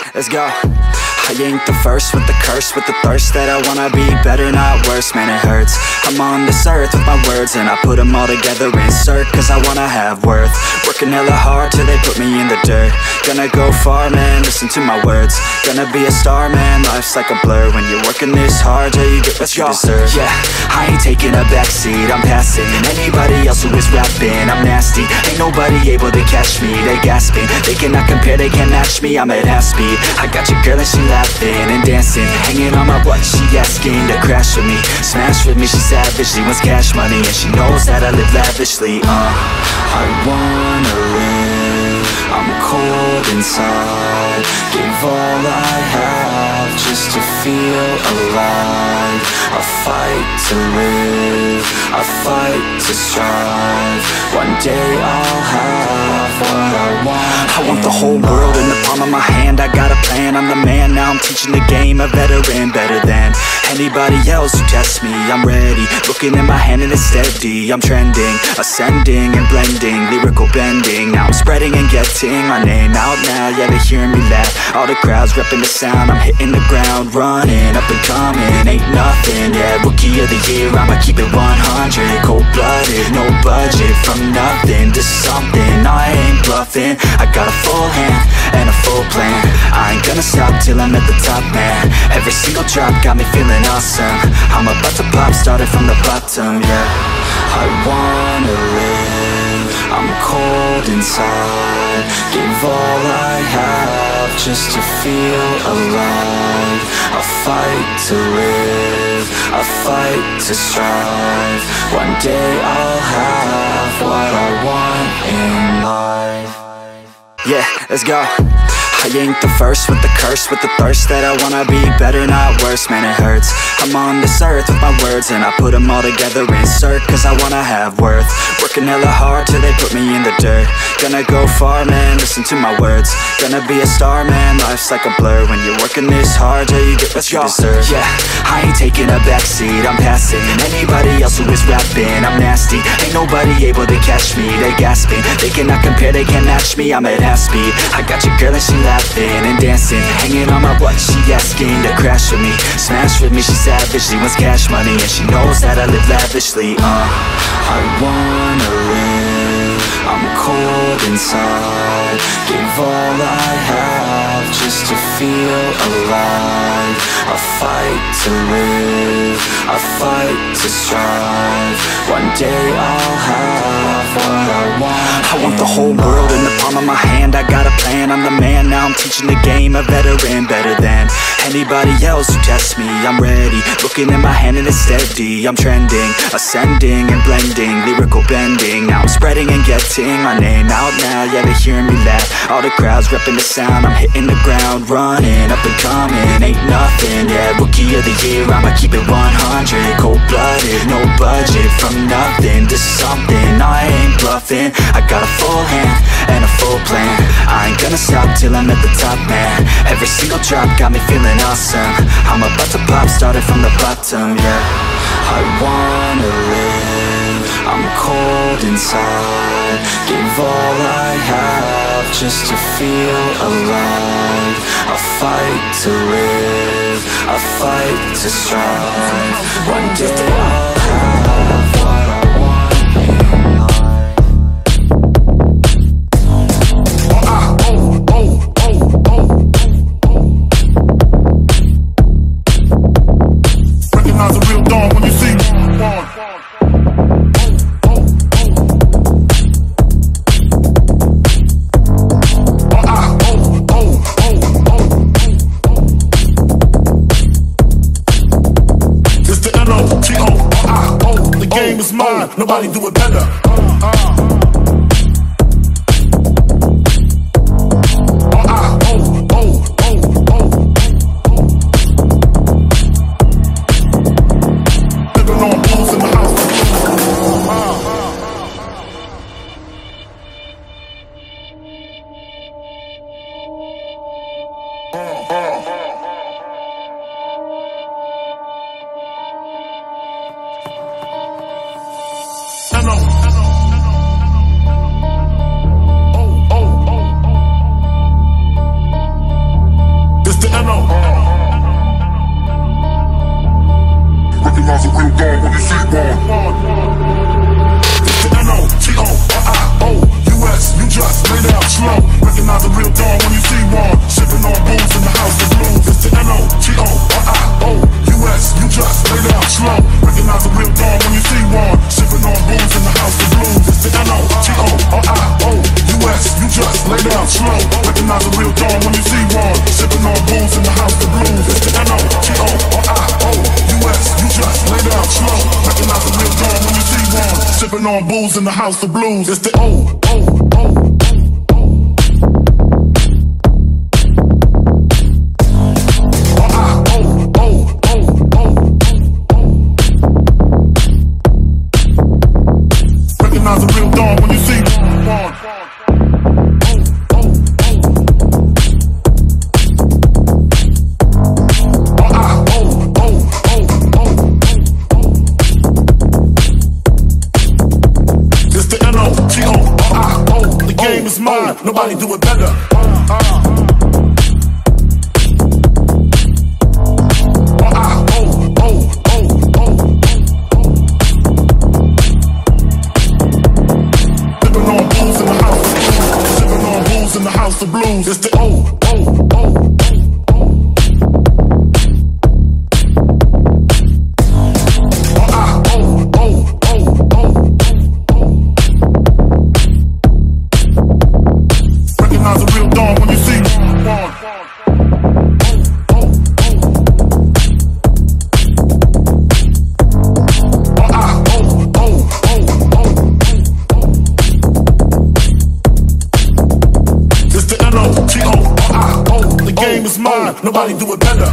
let's go. I ain't the first with the curse, with the thirst that I wanna be better, not worse, man it hurts. I'm on this earth with my words and I put them all together, insert, cause I wanna have worth. Working hella hard till they put me in the dirt. Gonna go far, man, listen to my words. Gonna be a star, man, life's like a blur. When you're working this hard, yeah, you get what you deserve. Yeah, I ain't taking a backseat, I'm passing anybody else who is rapping. I'm nasty, ain't nobody able to catch me. They gasping, they cannot compare, they can't match me. I'm at half speed, I got your girl and she laughing and dancing, hanging on my butt, she asking to crash with me, smash with me. She savage, she wants cash money and she knows that I live lavishly. I wanna live, I'm cold inside. Give all I have just to feel alive. I fight to live, I fight to strive. One day I'll have what I want. I want the whole world in the palm of my hand. I got a plan, I'm the man. Now I'm teaching the game, a veteran, better than anybody else who tests me. I'm ready, looking in my hand and it's steady. I'm trending, ascending and blending, lyrical bending. Now I'm spreading and getting my name out now. Yeah, they hearing me laugh, all the crowds repping the sound. I'm hitting the ground running, up and coming, ain't nothing. Yeah, rookie of the year, I'ma keep it 100. Cold-blooded, no budget, from nothing to something. I ain't bluffing, I got a full hand and a full plan. I ain't gonna stop till I'm at the top, man. Every single drop got me feeling awesome. I'm about to pop, started from the bottom, yeah. I wanna live, I'm cold inside. Give all I have just to feel alive. I fight to live, I fight to strive. One day I'll have what I want in life. Yeah, let's go. I ain't the first with the curse, with the thirst that I wanna be better, not worse, man it hurts. I'm on this earth with my words and I put them all together, insert, cause I wanna have worth. Working hella hard till they put me in the dirt. Gonna go far, man, listen to my words. Gonna be a star, man, life's like a blur. When you're working this hard, yeah, you get what you deserve. Yeah, I ain't taking a backseat, I'm passing anybody else who is rapping. I'm nasty, ain't nobody able to catch me. They gasping, they cannot compare, they can't match me. I'm at half speed, I got your girl and she laughing and dancing, hanging on my butt, she asking to crash with me, smash with me. She savage, she wants cash money and she knows that I live lavishly. I wanna live, I'm cold inside. Give all I have just to feel alive. I fight to live, I fight to strive. One day I'll have what I want. I want the whole world in the palm of my hand. I got a plan, I'm the man. Now I'm teaching the game, a veteran, better than anybody else who tests me. I'm ready, looking in my hand and it's steady. I'm trending, ascending and blending, lyrical bending. Now I'm spreading and getting my name out now. Yeah, they hearing me laugh, all the crowds repping the sound. I'm hitting the ground running, up and coming, ain't nothing. Yeah, rookie of the year, I'ma keep it 100. Cold-blooded, no budget, from nothing to something. I ain't bluffing, I got a full hand and a full plan. I ain't gonna stop till I'm at the top, man. Every single drop got me feeling awesome. I'm about to pop, started from the bottom, yeah. I wanna live, I'm cold inside. Give all I have just to feel alive. I fight to live, I fight to strive. One day I'll have what I want in life. Recognize a real dawn when you see one. Is mine, nobody do it better. Living on blues in the house. dawn when you see one. It's the N-O-T-O-R-I-O-U-S. You just lay down slow. Recognize the real dawn when you see one. Sipping on booze in the house of blues. It's the N-O-T-O-R-I-O-U-S. You just lay down slow. Recognize the real dawn when you see one. Sipping on booze in the house of blues. It's the N-O-T-O-R-I-O-U-S. You just lay down slow. Recognize the real dawn when you see one. Sipping on booze in the house of blues. It's the N-O-T-O-R-I-O-U-S. You just lay down slow. Recognize the real dawn when you see one. Sipping on booze in the house of blues. It's the Recognize the real dawn when you see one. Is mine, nobody do it better. Sipping on booze in the house, sipping on booze in the house of blues. It's the is mine, nobody do it better.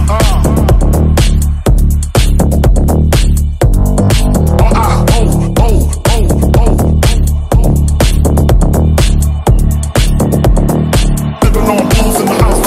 Living on blues in the house.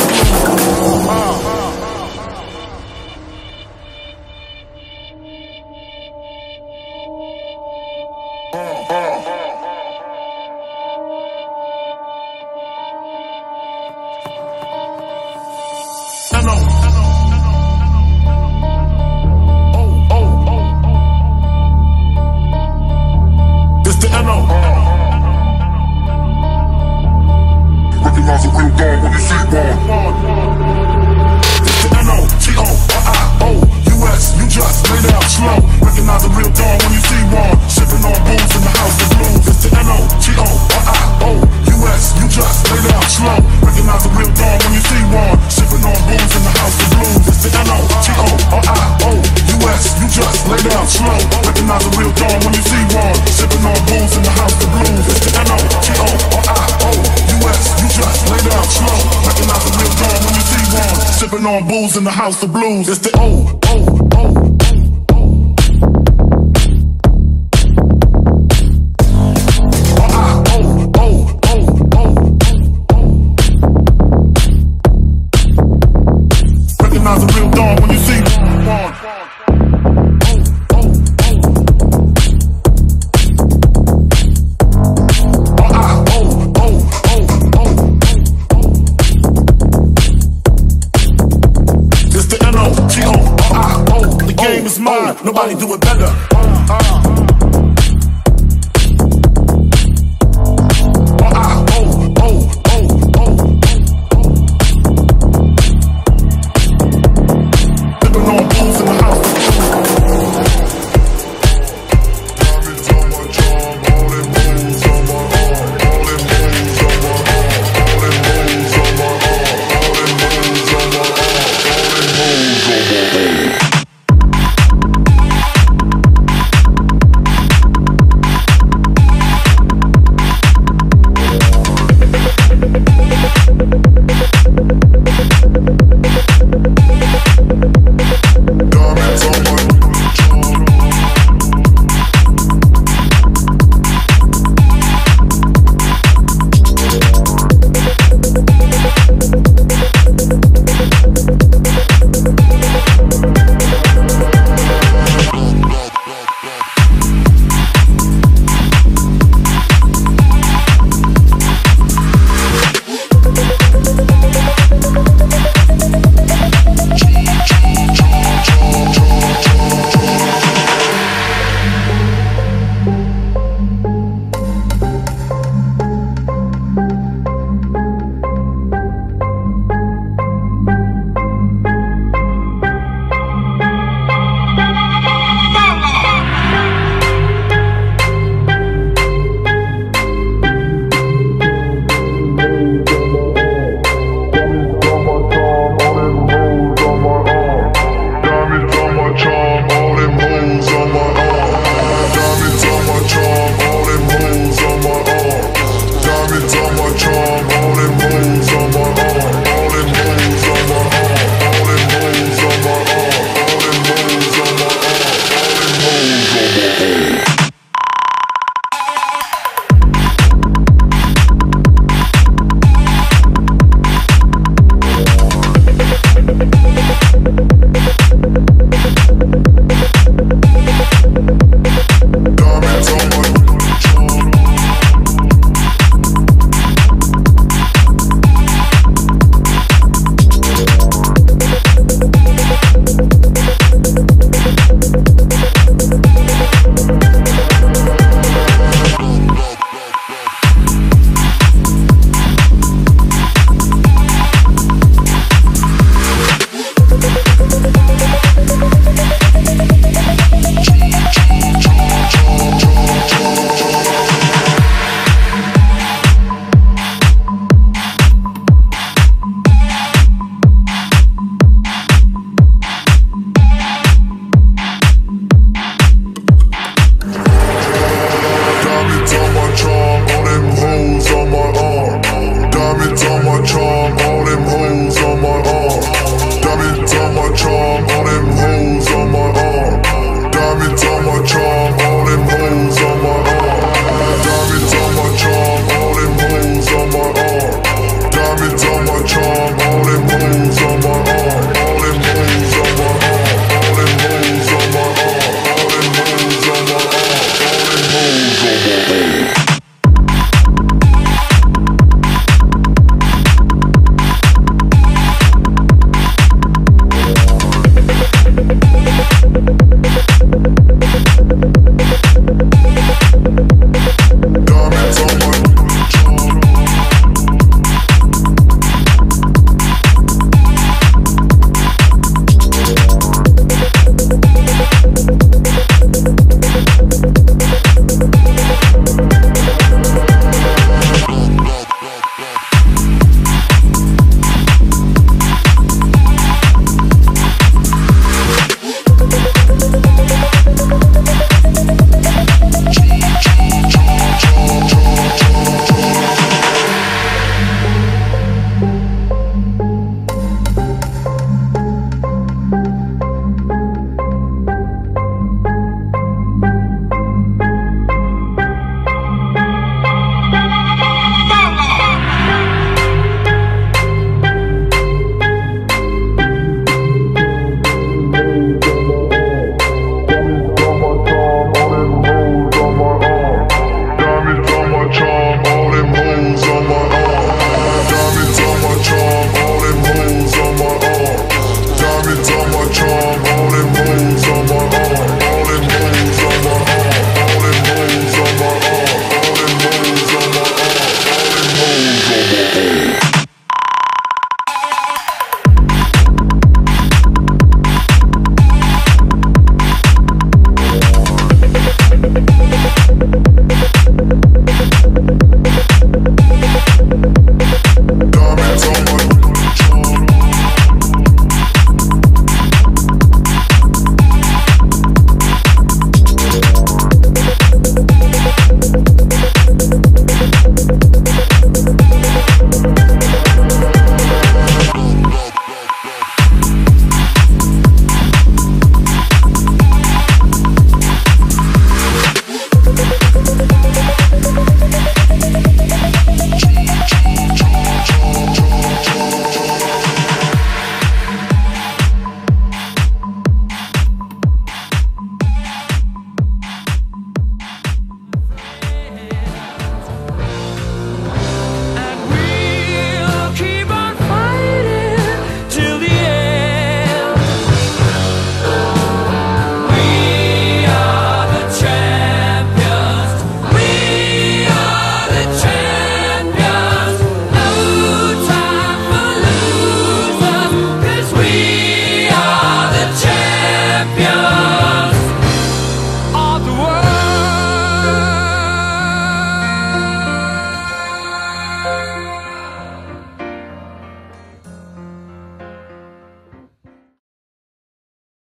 Recognize the real dawn when you see one. It's the N-O-T-O-R-I-O-U-S. You just lay down slow. Recognize the real dawn when you see one. Sipping on booze in the house of blues. It's the N-O-T-O-R-I-O-U-S. You just lay down slow. Recognize the real dawn when you see one. Sipping on booze in the house of blues. It's the N-O-T-O-R-I-O-U-S. You just lay down slow. Recognize the real dawn when you see one. Sipping on booze in the house of blues. It's the N-O-T-O-R-I-O-U-S. You just lay down slow. Recognize the real dawn when you see one. Sipping on booze in the house of blues. It's the Recognize the real dawn when you see one. Is mine, nobody do it better. Living on booze in the house. Hey.